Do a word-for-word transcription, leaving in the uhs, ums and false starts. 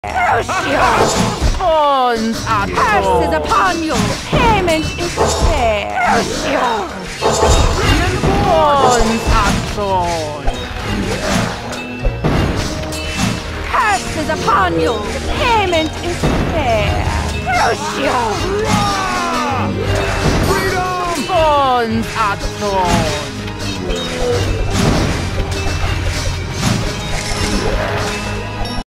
Lucio! Funds are Curse is upon you! Payment is fair! Lucio! Funds are gone. Curse is upon you! Payment is fair! Lucio! Funds are gone.